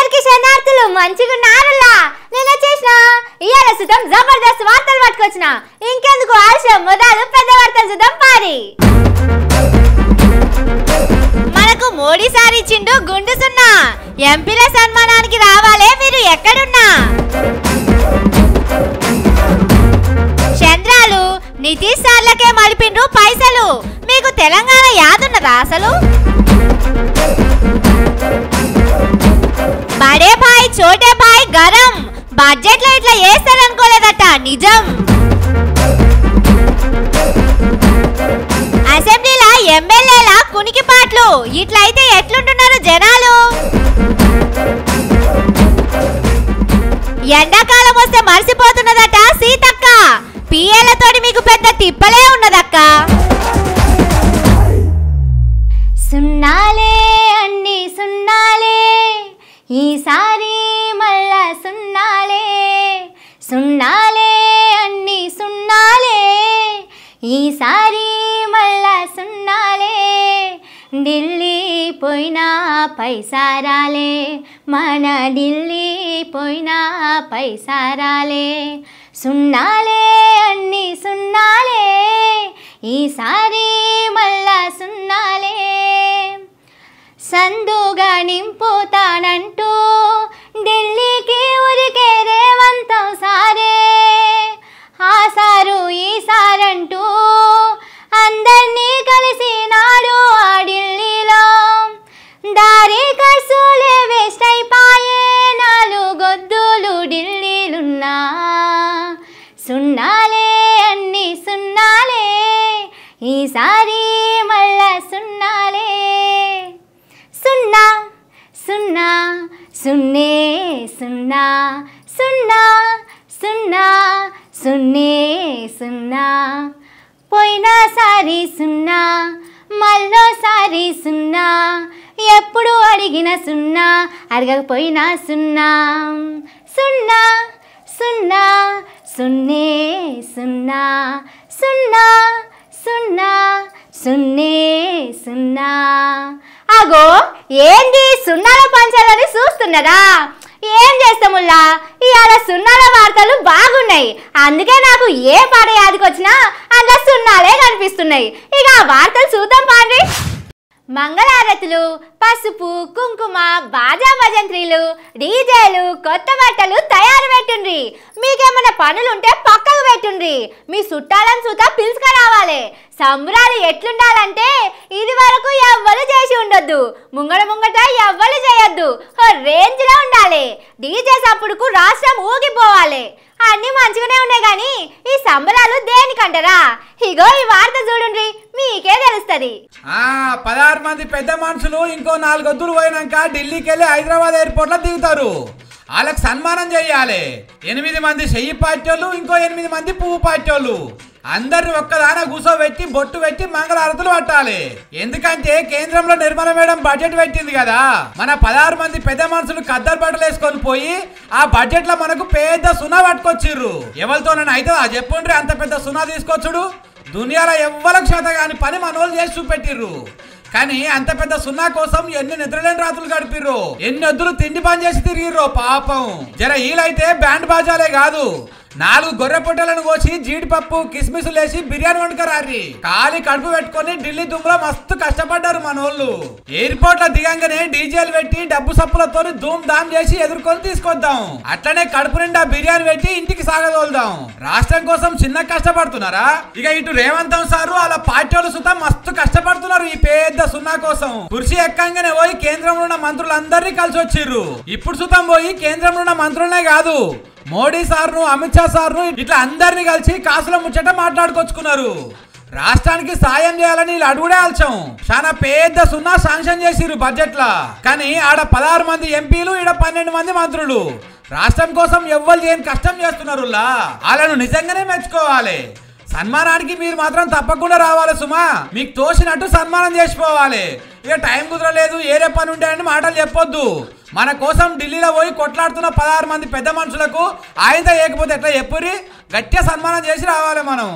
అందరికీ శనార్థులు మంచిగున్నారులా నేను వచ్చేసిన ఇయాల సుతం జబర్దస్త్ వార్తలు పట్టుకొచ్చిన ఇంకెందుకు ఆలస్యం మొదలు పెద్ద వార్తలు చూద్దాం పారి మనకు మోడీ సార్ ఇచ్చిండు గుండు సున్నా ఎంపీల సన్మానానికి రావాలే మీరు ఎక్కడున్నా చంద్రాలు నితీష్ సార్లకే మలిపిండ్రు పైసలు మీకు తెలంగాణ యాదున్నదా అసలు బడే భాయ్ చోటే భాయ్ గరం బడ్జెట్ లో ఇట్లా చేస్తారనుకోలేదట నిజం అసెంబ్లీలా ఎమ్మెల్యేల కునికిపాట్లు ఇట్లయితే ఎట్లుంటున్నారు జనాలు ఎండాకాలం వస్తే మర్చిపోతున్నదట సీతక్క పిఏలతోటి మీకు పెద్ద తిప్పలే ఉన్నదక్క సున్నాలే అన్ని సున్నాలే ఈసారి మళ్ళా సున్నాలే సున్నాలే అన్ని సున్నాలే ఈసారి మళ్ళా సున్నాలే ఢిల్లీ పోయినా పైసారాలే మన ఢిల్లీ పోయినా పైసారాలే సున్నాలే అన్ని సున్నాలే ఈసారి మళ్ళా సున్నాలే సందుగా నింపుతానంటూ ఢిల్లీకి ఉరికే రేవంతం సారే ఆ సారు ఈ సారంటూ అందర్నీ కలిసినాడు ఆ ఢిల్లీలో దారి ఖర్చులే వేస్ట్ అయిపాయే నాలుగొద్దులు ఢిల్లీలున్నా సున్నాలే అన్ని సున్నాలే ఈసారి మళ్ళా సున్నాలే సున్నా సున్నా సున్నే సున్నా సున్నా సున్నా సున్నే సున్నా పోయినసారి సున్నా మళ్ళోసారి సున్నా ఎప్పుడు అడిగిన సున్నా అడగకపోయినా సున్నా సున్నా సున్నా సున్నే సున్నా సున్నా సున్నా సున్నే సున్నా అగో ఏంది సున్నాల పంచాలని చూస్తున్నారా ఏం చేస్తాముల్లా ఇవాళ సున్నాల వార్తలు బాగున్నాయి అందుకే నాకు ఏ పాట యాదికొచ్చినా అందులో సున్నాలే కనిపిస్తున్నాయి ఇక ఆ వార్తలు చూద్దాం పాండి మంగళారతులు పసుపు కుంకుమ బాజా భజంత్రీలు డీజేలు కొత్త బట్టలు తయారు పెట్టుండ్రి మీకేమైనా పనులుంటే పక్కకు పెట్టుండ్రి మీ చుట్టాలను చూతా పిలుచుక రావాలి సంబరాలు ఎట్లుండాలంటే ఇది వరకు ఎవ్వరు చేసి ఉండొద్దు ముంగట ఎవ్వరు చేయొద్దు రేంజ్ లో ఉండాలి డీజే సప్పుడుకు రాష్ట్రం ఊగిపోవాలి అన్ని మంచిగానే ఉన్నాయి కానీ ఈ సంబరాలు దేనికంటారా ఇగో ఈ వార్త చూడండి మీకే తెలుస్తుంది 16 మంది పెద్ద మనుషులు ఇంకో 4 వద్దులు పోయినాక ఢిల్లీకి వెళ్ళి హైదరాబాద్ ఎయిర్పోర్ట్ లో దిగుతారు వాళ్ళకి సన్మానం చేయాలి 8 మంది చెయ్యి పార్టీలు ఇంకో 8 మంది పువ్వు పార్టీలు అందరిని ఒక్కదాన కూసోబెట్టి బొట్టు పెట్టి మంగళారతులు పట్టాలి ఎందుకంటే కేంద్రంలో నిర్మల మేడం బడ్జెట్ పెట్టింది కదా మన 16 మంది పెద్ద మనుషులు కద్దరు బట్టలు వేసుకొని పోయి ఆ బడ్జెట్ లో మనకు పెద్ద సున్నా పట్టుకొచ్చిర్రు ఎవరితోనైనా అయితే చెప్పుండ్రి అంత పెద్ద సున్నా తీసుకొచ్చుడు దునియాలో ఎవ్వరికి చేత కాని పని మనోళ్ళు చేసి చూపెట్టిర్రు కానీ అంత పెద్ద సున్నా కోసం ఎన్ని నిద్రలేని రాత్రులు గడిపిర్రు ఎన్ని వద్దులు తిండి పని చేసి తిరిగిర్రు పాపం జర వీలైతే బ్యాండ్ బాజాలే కాదు 4 గొర్రె పొట్టలను కోసి జీడిపప్పు కిస్మిసులు వేసి బిర్యానీ వండుకరారి ఖాళీ కడుపు పెట్టుకొని ఢిల్లీ దుమ్ములో మస్తు కష్టపడ్డారు మనోళ్ళు ఎయిర్పోర్ట్ లో దిగంగానే డీజేలు పెట్టి డబ్బు సప్పులతో ధూమ్ ధామ్ చేసి ఎదుర్కొని తీసుకొద్దాం అట్లనే కడుపు నిండా బిర్యానీ పెట్టి ఇంటికి సాగదోల్దాం రాష్ట్రం కోసం చిన్న కష్టపడుతున్నారా ఇక ఇటు రేవంతం సారు అలా పార్టీలు సుతం మస్తు కష్టపడుతున్నారు ఈ పెద్ద సున్నా కోసం కుర్చీ ఎక్కంగానే పోయి కేంద్రంలో ఉన్న మంత్రులందరినీ కలిసి వచ్చిర్రు ఇప్పుడు సుతం పోయి కేంద్రంలో ఉన్న మంత్రులనే కాదు మోడీ సార్ను అమిత్ షా సార్ను ఇట్లా అందరినీ కలిసి కాసుల ముచ్చట మాట్లాడుకొచ్చుకున్నారు రాష్ట్రానికి సాయం చేయాలని వీళ్ళు అడుగుడే ఆల్చం చాలా పెద్ద సున్నా శాంక్షన్ చేసిరు బడ్జెట్ లా కానీ ఆడ 16 మంది ఎంపీలు ఈడ 12 మంది మంత్రులు రాష్ట్రం కోసం ఎవ్వరు చేయని కష్టం చేస్తున్నారు వాళ్ళను నిజంగానే మెచ్చుకోవాలి సన్మానానికి మీరు మాత్రం తప్పకుండా రావాలి సుమా మీకు తోసినట్టు సన్మానం చేసిపోవాలి ఇక టైం కుదరలేదు ఏరే పని ఉండే అని మాటలు చెప్పొద్దు మన కోసం ఢిల్లీలో పోయి కొట్లాడుతున్న 16 మంది పెద్ద మనుషులకు ఆయనతో ఏకపోతే ఎట్లా చెప్పురి గట్టిగా సన్మానం చేసి రావాలి మనం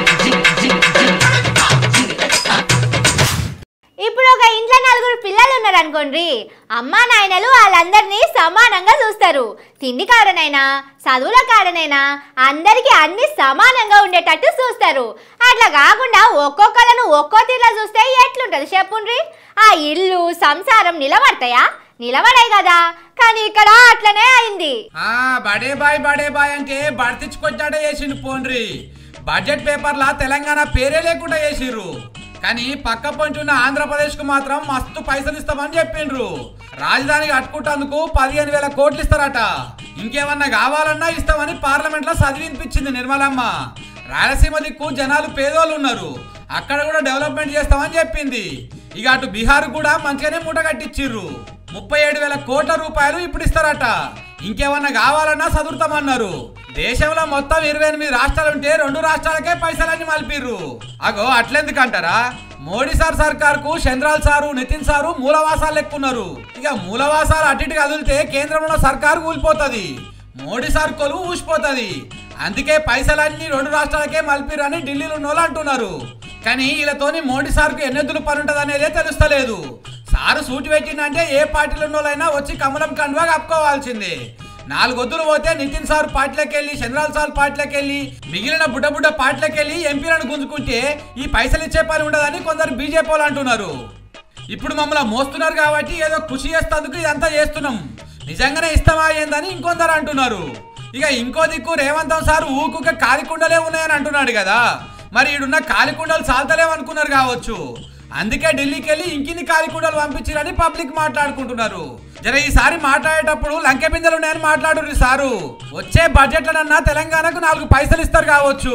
ఇప్పుడు ఒక ఇంట్లో 4 పిల్లలు ఉన్నారు ఉన్నారు అనుకోండి, అమ్మా నాయనలు వాళ్ళందరినీ సమానంగా చూస్తారు. తిండి కాడనైనా చదువుల కాడనైనా అందరికీ అన్ని సమానంగా ఉండేటట్టు చూస్తారు. అట్లా కాకుండా ఒక్కొక్కలను ఒక్కో తీరులో చూస్తే ఎట్లుంటది చెప్పుండ్రి? ఆ ఇల్లు సంసారం నిలబడతాయా? నిలబడాయి కదా. కానీ ఇక్కడ అట్లనే అయింది. బడే బాయ్ అంటే బర్తిచ్చుకొచ్చాడే చేసిండు పోండ్రి. బడ్జెట్ పేపర్లా తెలంగాణ పేరే లేకుండా చేసిర్రు. కానీ పక్క పొంచున్న ఆంధ్రప్రదేశ్ కు మాత్రం మస్తు పైసలు ఇస్తామని చెప్పిండ్రు. రాజధానికి అట్టుకుంటందుకు 15,000 కోట్లు ఇస్తారట. ఇంకేమన్నా కావాలన్నా ఇస్తామని పార్లమెంట్ లో చదివినిపించింది నిర్మలమ్మ. రాయలసీమ దిక్కు జనాలు పేదోళ్ళు ఉన్నారు, అక్కడ కూడా డెవలప్మెంట్ చేస్తామని చెప్పింది. ఇక అటు బీహార్ కూడా మంచిగానే మూట కట్టించిర్రు. 37,000 కోట్ల రూపాయలు ఇప్పుడు ఇస్తారట. ఇంకేమన్నా కావాలన్నా చదువుతామన్నారు. దేశంలో మొత్తం 28 రాష్ట్రాలుంటే 2 రాష్ట్రాలకే పైసలన్నీ మలిపిర్రు. అగో అట్లెందుకంటారా? మోడీ సర్కార్కు చంద్రాల్ సారు నితిన్ సారు మూలవాసాలు ఎక్కున్నారు. ఇక మూలవాసాలు అటు ఇటు కదిలితే కేంద్రంలో సర్కారు కూలిపోతుంది, మోడీ సర్కోలు ఊసిపోతుంది. అందుకే పైసలన్నీ 2 రాష్ట్రాలకే మలిపిరని ఢిల్లీలో ఉన్నోళ్ళు అంటున్నారు. కానీ వీళ్ళతోని మోడీ సార్కు ఎన్నెద్దులు పని ఉంటుంది అనేదే తెలుస్తలేదు. సారు సూటి పెట్టిందంటే ఏ పార్టీలో ఉన్నోళ్ళైనా వచ్చి కమలం కండువా కప్పుకోవాల్సిందే. 4 వద్దులు పోతే నితిన్ సార్ పార్టీలోకి వెళ్ళి, చంద్రాల్ సార్ పార్టీలోకి వెళ్ళి, మిగిలిన బుడ్డ పార్టీలోకి వెళ్ళి ఎంపీలను గుంజుకుంటే ఈ పైసలు ఇచ్చే పని ఉండదని కొందరు బీజేపీ వాళ్ళు అంటున్నారు. ఇప్పుడు మమ్మల్ని మోస్తున్నారు కాబట్టి ఏదో కృషి చేస్తేందుకు ఇదంతా చేస్తున్నాం, నిజంగానే ఇస్తామా ఏందని ఇంకొందరు అంటున్నారు. ఇక ఇంకో దిక్కు రేవంత్ సార్ ఊకుక కాలికుండలే ఉన్నాయని అంటున్నాడు కదా. మరి ఈడున్న కాలికుండలు చాలతలేవనుకున్నారు కావచ్చు. అందుకే ఢిల్లీకి వెళ్ళి ఇంకిన్ని కాలికుండలు పంపించారని పబ్లిక్ మాట్లాడుకుంటున్నారు. జర ఈసారి మాట్లాడేటప్పుడు లంకె బిందెలు ఉన్నాయని మాట్లాడుర్రి సారు. వచ్చే బడ్జెట్లనన్నా తెలంగాణకు 4 పైసలు ఇస్తారు కావచ్చు.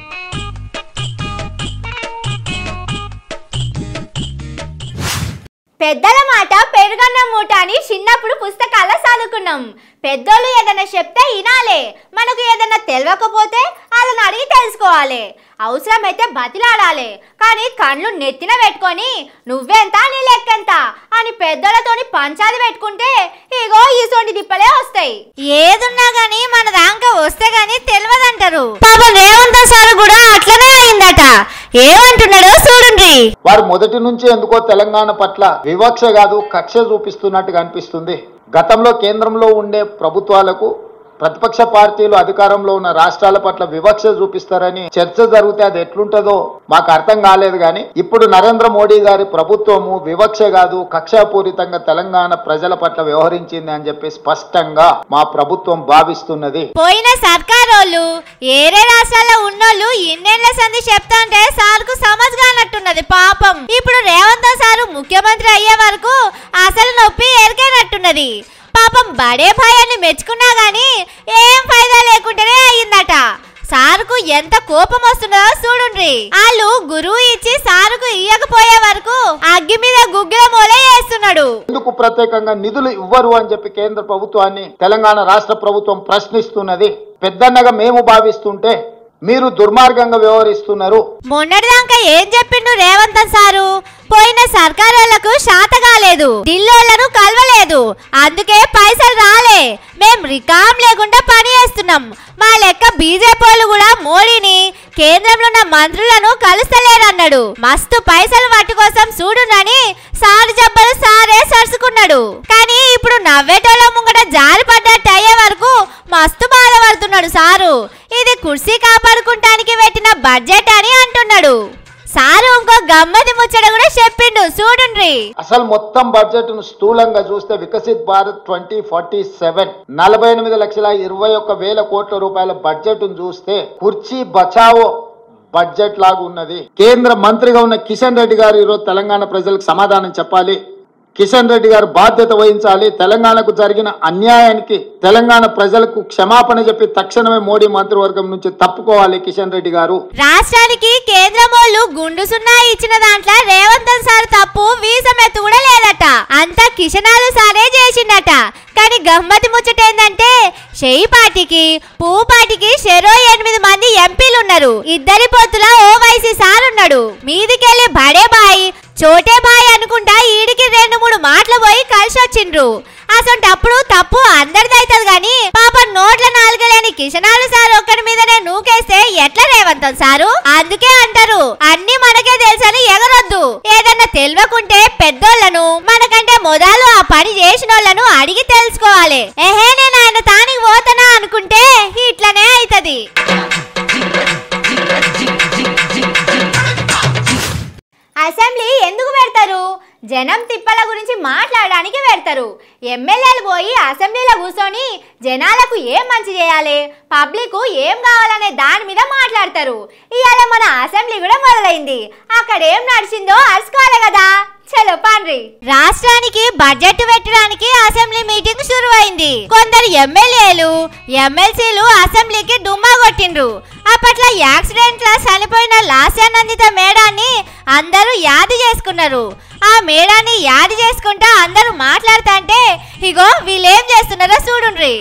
పెద్దల మాట పెరుగన్న మూట అని చిన్నప్పుడు పుస్తకాల్లో చదువుకున్నాం. పెద్దోళ్ళు ఏదైనా చెప్తే వినాలే, మనకు ఏదైనా తెలియకపోతే వాళ్ళని అడిగి తెలుసుకోవాలి, అవసరమైతే బతిలాడాలి. కానీ కళ్ళు నెత్తిన పెట్టుకొని నువ్వెంత నీ లెక్కెంత అని పెద్దలతోని పంచాది పెట్టుకుంటే ఇగో ఈసోంటి దిప్పలే వస్తాయి. ఏదున్నా గానీ మన దాంక వస్తే గానీ తెలియదంటారు. పాపం రేవంత్ సార్ కూడా అట్లనే అయిందట. ఏమంటున్నాడో చూడండి. వారు మొదటి నుంచి ఎందుకో తెలంగాణ పట్ల వివక్ష కాదు కక్ష చూపిస్తున్నట్టుగా అనిపిస్తుంది. గతంలో కేంద్రంలో ఉండే ప్రభుత్వాలకు ప్రతిపక్ష పార్టీలు అధికారంలో ఉన్న రాష్ట్రాల పట్ల వివక్ష చూపిస్తారని చర్చ జరిగితే అది ఎట్లుంటదో మాకు అర్థం కాలేదు. కానీ ఇప్పుడు నరేంద్ర మోడీ గారి ప్రభుత్వము వివక్ష కాదు కక్షాపూరితంగా తెలంగాణ ప్రజల పట్ల వ్యవహరించింది అని చెప్పి స్పష్టంగా మా ప్రభుత్వం భావిస్తున్నది. పోయిన సర్కారోళ్ళు ఏరే రాష్ట్రాల్లో ఉన్నోళ్ళు ఇన్నేళ్ల సంధి చెప్తాంటే సార్కు సమజ్గానట్టున్నది పాపం. ఇప్పుడు రేవంత్ సారు ముఖ్యమంత్రి అయ్యే వరకు అసలు నొప్పి ఎరికైనట్టున్నది. పాపం బడే భయాన్ని మెచ్చుకున్నా గానీ ఏం ఫైదా లేకుండానే అయ్యిందట. సారుకు ఎంత కోపం వస్తుందో చూడుండ్రి. వాళ్ళు గురువు ఇచ్చి సారుకు ఇయ్యకపోయే వరకు అగ్గి మీద గుగ్గిల మూలే వేస్తున్నాడు. ఎందుకు ప్రత్యేకంగా నిధులు ఇవ్వరు అని చెప్పి కేంద్ర ప్రభుత్వాన్ని తెలంగాణ రాష్ట్ర ప్రభుత్వం ప్రశ్నిస్తున్నది. పెద్దన్నగా మేము భావిస్తుంటే మీరు దుర్మార్గంగా వ్యవహరిస్తున్నారు. మొన్నటిదాకా ఏం చెప్పిండు రేవంత్ సారు? పోయిన సర్కారోళ్లకు శాత కాలేదు, ఢిల్లీలను కలవలేదు, అందుకే పైసలు రాలే, మేం రికాం లేకుండా పని చేస్తున్నాం. మా లెక్క బీజేపీ వాళ్ళు కూడా మోడీని కేంద్రంలో ఉన్న మంత్రులను కలుస్తలేరన్నాడు. మస్తు పైసలు వాటి కోసం చూడునని సారు జబ్బలు సారే సరుచుకున్నాడు. కానీ ఇప్పుడు నవ్వేటోళ్ళ ముంగట జారి పడ్డట్టు అయ్యే వరకు మస్తు బాధపడుతున్నాడు సారు. ఇది కుర్సీ కాపాడుకుంటానికి పెట్టిన బడ్జెట్ అని అంటున్నాడు సారు. ఇంకో గమ్మతి ముచ్చట కూడా చెప్పిండు చూడండి. అసలు మొత్తం బడ్జెట్ ను స్థూలంగా చూస్తే వికసిత్ భారత్ 2047 48,21,000 కోట్ల రూపాయల బడ్జెట్ ను చూస్తే కుర్చీ బచావో బడ్జెట్ లాగా ఉన్నది. కేంద్ర మంత్రిగా ఉన్న కిషన్ రెడ్డి గారు ఈరోజు తెలంగాణ ప్రజలకు సమాధానం చెప్పాలి. కిషన్ రెడ్డి గారు బాధ్యత వహించాలి. తెలంగాణకు జరిగిన అన్యాయానికి తెలంగాణ ప్రజలకు క్షమాపణ చెప్పి తక్షణమే మోడీ మంత్రివర్గం నుంచి తప్పుకోవాలి కిషన్ రెడ్డి గారు. రాష్ట్రానికి కేంద్రం వాళ్ళు గుండు సున్నా ఇచ్చిన దాంట్లో రేవంత్ సార్ తప్పు వీసమెత్తు కూడా లేదట. అంతా కిషనాలు సారే చేసిండట. కానీ గమ్మతి ముచ్చట ఏంటంటే షెయి పార్టీకి పువ్వు పార్టీకి చెరో 8 మంది ఎంపీలు ఉన్నారు. ఇద్దరి పొత్తుల ఓవైసీ సార్ ఉన్నాడు. మీదికెళ్ళి బడే బాయ్ చోటే బాయ్ అనుకుంటా ఈడికి 2-3 మాటలు పోయి కలిసి వచ్చిండ్రు. అసలు తప్పు అందరిదైతుంది గాని పాప నోట్ల నాలుగలేని కిషనాలు సార్ ఒక్కడి మీదనే నూకేస్తే ఎట్లా రేవంత్ సారు? అందుకే అంటారు అన్ని మనకే తెలుసని ఎగరొద్దు. ఏదన్నా తెలియకుంటే పెద్దోళ్లను, మనకంటే మొదలు ఆ పని చేసిన వాళ్ళను అడిగి తెలుసుకోవాలి. ఏహే నేను ఆయన తానికి పోతానా అనుకుంటే ఇట్లనే అవుతుంది. అసెంబ్లీ ఎందుకు పెడతారు? జనం తిప్పల గురించి మాట్లాడడానికి పెడతారు. ఎమ్మెల్యేలు పోయి అసెంబ్లీలో కూర్చొని జనాలకు ఏం మంచి చేయాలి, పబ్లిక్ ఏం కావాలనే దాని మీద మాట్లాడతారు. ఇవాళ మన అసెంబ్లీ కూడా మొదలైంది. అక్కడ ఏం నడిచిందో అరుచుకోవాలి కదా. చలో పండ్రి. రాష్ట్రానికి బడ్జెట్ పెట్టడానికి అసెంబ్లీ మీటింగ్ షురువైంది. కొందరు ఎమ్మెల్యేలు ఎమ్మెల్సీలు అసెంబ్లీకి డుమ్మా కొట్టిండ్రు. అప్పట్లో యాక్సిడెంట్ లా చనిపోయిన లాస్యానందిత మేడాన్ని అందరూ యాది చేసుకున్నారు. ఆ మేడాన్ని యాది చేసుకుంటా అందరూ మాట్లాడుతుంటే ఇగో వీళ్ళేం చేస్తున్నారో చూడుండ్రి.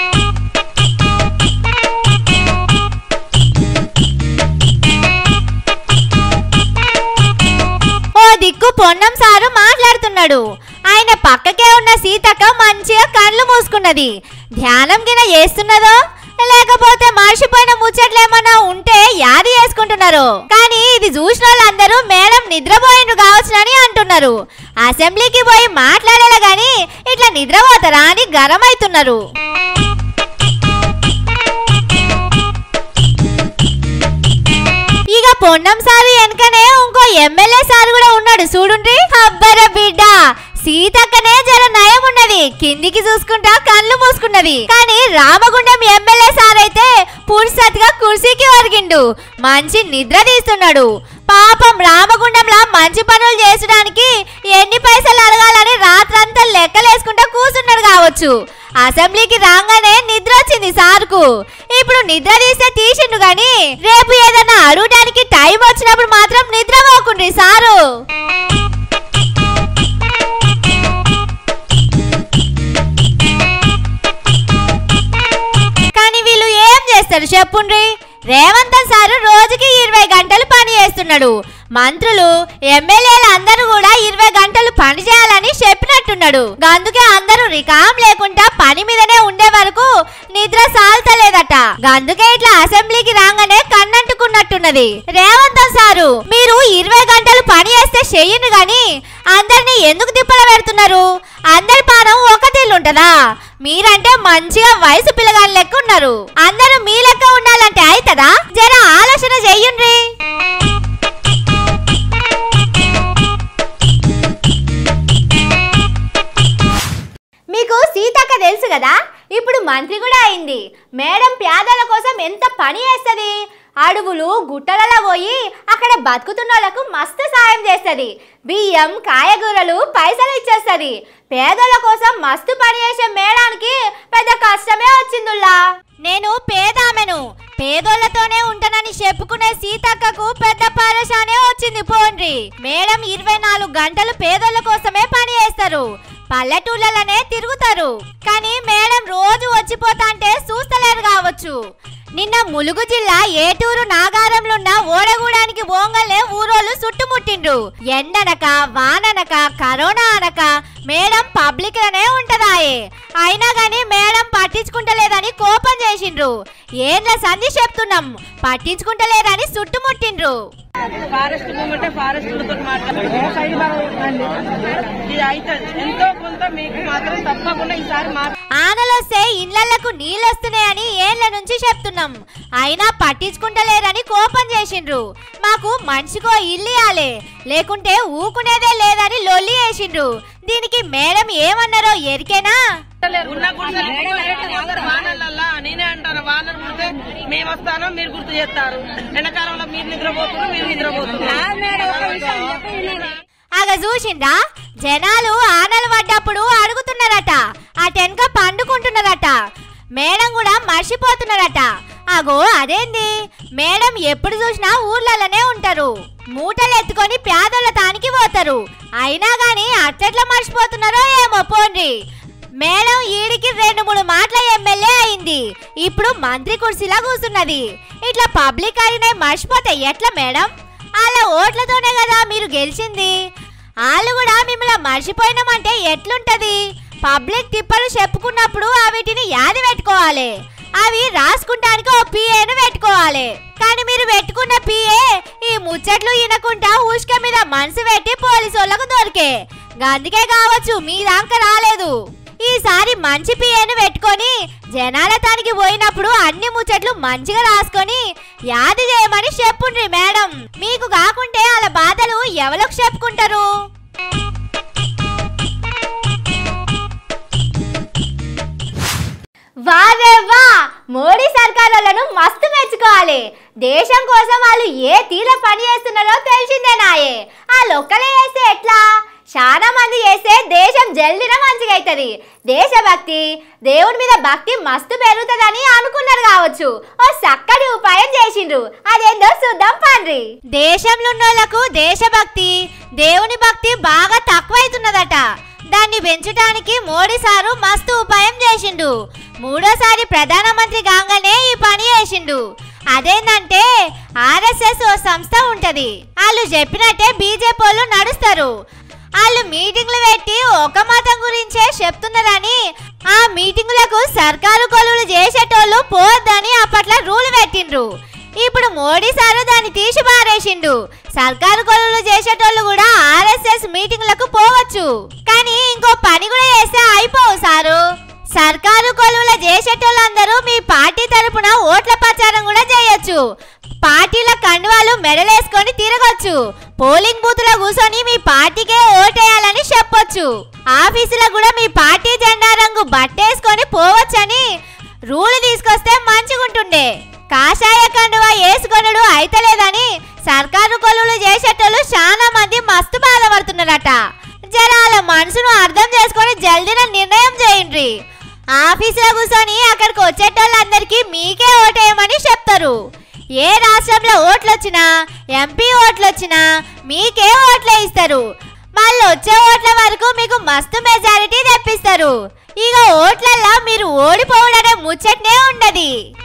దిక్కు పొన్నం సారు మాట్లాడుతున్నాడు. ఆయన పక్కకే ఉన్న సీతక్క మంచిగా కళ్ళు మూసుకున్నది. ధ్యానం గిన చేస్తున్నదో లేకపోతే మర్చిపోయిన ముచ్చట్లేమన్నా ఉంటే యాది చేసుకుంటున్నారు. కానీ ఇది చూసిన వాళ్ళందరూ మేడం నిద్రపోయిండ్రు కావచ్చునని అంటున్నారు. అసెంబ్లీకి పోయి మాట్లాడేలా గాని ఇట్లా నిద్రపోతారా అని గరం అవుతున్నారు. ఇక పొన్నం సారు వెనకనే ఇంకో ఎమ్మెల్యే సారు కూడా ఉన్నాడు చూడుండ్రి. అబ్బర బిడ్డ సీతక్కనే జర నయం ఉన్నది, కిందికి చూసుకుంటా కళ్ళు మూసుకున్నది. కానీ రామగుండం ఎమ్మెల్యే సార్ అయితే పురుసత్గా కుర్చీకి ఒరిగిండు, మంచి నిద్ర తీస్తున్నాడు. పాపం రామగుండంలా మంచి పనులు చేసడానికి ఎన్ని పైసలు అడగాలని రాత్రంతా లెక్కలేసుకుంటా కూర్చున్నాడు కావచ్చు. అసెంబ్లీకి రాగానే నిద్ర వచ్చింది సార్కు. ఇప్పుడు నిద్ర తీస్తే తీసిండు గాని రేపు ఏదన్నా అడగడానికి టైం వచ్చినప్పుడు మాత్రం నిద్ర పోకుండ్రి సారు. కానీ వీళ్ళు ఏం చేస్తారు చెప్పుండ్రి. రేవంత్ సారు రోజుకి 20 గంటలు పని చేస్తున్నాడు. మంత్రులు ఎమ్మెల్యేలు అందరూ కూడా 20 గంటలు పని చేయాలని చెప్పినట్టున్నాడు. అందుకే అందరూ రికాం లేకుండా పని మీదనే ఉండే వరకు నిద్ర సాల్తలేదట. అందుకే ఇట్లా అసెంబ్లీకి రాగానే కన్నంటుకున్నట్టున్నది. రేవంత్ సారు మీరు 20 గంటలు పని చేస్తే చెయ్యండి గాని అందరినీ ఎందుకు తిప్పల పెడుతున్నారు? అందరి పానం ఒక తీళ్ళు ఉంటదా? మీరంటే మంచిగా వయసు పిల్లగాని లెక్క ఉన్నారు. అందరూ మీ లెక్క ఉండాలంటే అవుతుందా? జర ఆలోచన చెయ్యండి. మీకు సీతక్క తెలుసు కదా, ఇప్పుడు మంత్రి కూడా అయింది. మేడం పేదల కోసం ఎంత పని చేస్తుంది. అడవులు గుట్టలలో పోయి అక్కడ బతుకుతున్న వాళ్ళకు మస్తు సాయం చేస్తుంది. బియ్యం కాయగూరలు పైసలు ఇచ్చేస్తుంది. పేదల కోసం మస్తు పని చేసే మేడానికి పెద్ద కష్టమే వచ్చిందిలా. నేను పేదామెను, పేదోళ్లతోనే ఉంటానని చెప్పుకునే సీతక్కకు పెద్ద పరేషానే వచ్చింది. పోండ్రి మేడం 24 గంటలు పేదోళ్ళ కోసమే పని చేస్తారు. పల్లెటూళ్ళనే తిరుగుతారు. కానీ మేడం రోజు వచ్చిపోతా అంటే చూస్తలేరు కావచ్చు. నిన్న ములుగు జిల్లా ఏటూరు నాగారంలో ఉన్న ఓడగూడానికి బోంగల్నే ఊరోళ్ళు చుట్టుముట్టిండ్రు. ఎండనక వాననక కరోనా అనక మేడం పబ్లిక్ లోనే ఉంటదాయే. అయినా గాని మేడం పట్టించుకుంటలేదని కోపం చేసిండ్రు. ఏండ్ల సంధి చెప్తున్నాం, పట్టించుకుంటలేదని చుట్టుముట్టిండ్రు. ఫారెస్ట్ మూమెంట్ ఫారెస్ట్లతో ఎంతో కొంత మీకు మాత్రం తప్పకుండా ఈసారి ఆనలొస్తే ఇళ్లకు నీళ్ళొస్తున్నాయని ఏళ్ల నుంచి చెప్తున్నాం. అయినా పట్టించుకుంటలేరని కోపం చేసిండ్రు. మాకు మనిషికో ఇల్లు ఇయ్యాలే లేకుంటే ఊకునేదే లేదని లొల్లి చేసిండ్రు. దీనికి మేడం ఏమన్నారో ఎరికేనా? వానలల్లా నేనే అంటాను, వానలు పుడితే మేము వస్తాను మీరు గుర్తు చేస్తారు. ఎండాకాలంలో మీరు నిద్రపోతున్నారు, మీరు నిద్రపోతున్నారు. అగ చూసిండ్రా, జనాలు ఆనలు పడ్డప్పుడు అడుగుతున్నారట, ఆ టెన్క పండుకుంటున్నారట. మేడం కూడా మర్చిపోతున్నారట. అగో అదేంది, మేడం ఎప్పుడు చూసినా ఊర్లలోనే ఉంటారు. మూటలు ఎత్తుకొని పేదల తానికి పోతారు. అయినా గాని అట్లెట్లా మర్చిపోతున్నారో ఏమో పోండి. మేడం ఈడికి 2-3 మాటల ఎమ్మెల్యే అయింది. ఇప్పుడు మంత్రి కుర్చీలా కూర్చున్నది. ఇట్లా పబ్లిక్ అయినా మర్చిపోతే ఎట్లా మేడం? వాళ్ళ ఓట్లతోనే కదా మీరు గెలిచింది. వాళ్ళు కూడా మిమ్మల్ని మర్చిపోయినామంటే ఎట్లుంటది? పబ్లిక్ తిప్పలు చెప్పుకున్నప్పుడు వీటిని యాది పెట్టుకోవాలి. అవి రాసుకుంటానికి ఓ పిఏను పెట్టుకోవాలి. కానీ మీరు పెట్టుకున్న పిఏ ఈ ముచ్చట్లు వినకుండా ఉష్క మీద మనసు పెట్టి పోలీసు వాళ్ళకు దొరికే. అందుకే కావచ్చు మీ దాకా రాలేదు. ఈసారి మంచి పిఏను పెట్టుకొని జనాల తానికి పోయినప్పుడు అన్ని ముచ్చట్లు మంచిగా రాసుకొని యాది చేయమని చెప్పుండ్రి మేడం. మీకు కాకుంటే అలా బాధలు ఎవరికి చెప్పుకుంటారు? వారేవా మోడీ సర్కారులను మస్తు మెచ్చుకోవాలి. దేశం కోసం వాళ్ళు ఏ తీర పని చేస్తున్నారో తెలిసిందేనాయే. ఆ లొక్కలే చేస్తే ఎట్లా? చాలా మంది చేస్తే దేశం జల్దిన మంచిగా అవుతుంది. దేశభక్తి దేవుడి మీద భక్తి మస్తు పెరుగుతుందని అనుకున్నారు కావచ్చు. ఓ చక్కటి ఉపాయం చేసిండ్రు. అదేందో చూద్దాం పండ్రి. దేశంలో ఉన్నోళ్లకు దేశభక్తి దేవుని భక్తి బాగా తక్కువైతున్నదట. దాన్ని పెంచడానికి మోడీ సారు మస్తు ఉపాయం చేసిండు. మూడోసారి ప్రధానమంత్రి కాగానే ఈ పని చేసిండు. అదేంటంటే ఆర్ఎస్ఎస్ ఓ సంస్థ ఉంటది. వాళ్ళు చెప్పినట్టే బీజేపీ వాళ్ళు నడుస్తారు. వాళ్ళు మీటింగ్లు పెట్టి ఒక మతం గురించే చెప్తున్నారని ఆ మీటింగులకు సర్కారు కొలువులు చేసేటోళ్ళు పోవద్దని అప్పట్లో రూల్ పెట్టిండ్రు. ఇప్పుడు మోడీ సారు దాన్ని తీసి పారేసిండు. సర్కారు కొలువులు చేసేటోళ్ళు కూడా ఆర్ఎస్ఎస్ మీటింగ్లకు పోవచ్చు. కానీ ఇంకో పని కూడా చేస్తే అయిపోవు సారు. సర్కారు కొలువుల చేసేటోళ్ళందరూ మీ పార్టీ తరపున ఓట్ల ప్రచారం కూడా చేయొచ్చు. పార్టీల కండువాలు మెడలేసుకొని తిరగొచ్చు. పోలింగ్ బూత్ లో కూర్చొని మీ పార్టీకే ఓటేయాలని చెప్పొచ్చు. ఆఫీసులో కూడా మీ పార్టీ జెండా రంగు బట్టేసుకొని పోవచ్చని రూల్ తీసుకొస్తే మంచిగుంటుండే. కాషాయ కండువా వేసుకొనుడు అయితలేదని సర్కారు కొలువులు చేసేటోళ్ళు చాలా మంది మస్తు బాధపడుతున్నారట. జనాల మనసును అర్థం చేసుకొని జల్దిన నిర్ణయం చేయండి. ఆఫీసులో కూర్చొని అక్కడికి వచ్చేటోళ్ళందరికీ మీకే ఓటేయమని చెప్తారు. ఏ రాష్ట్రంలో ఓట్లు వచ్చినా ఎంపీ ఓట్లు వచ్చినా మీకే ఓట్లే ఇస్తారు. మళ్ళీ వచ్చే ఓట్ల వరకు మీకు మస్తు మెజారిటీ తెప్పిస్తారు. ఇక ఓట్లల్లో మీరు ఓడిపోవడనే ముచ్చటనే ఉండదు.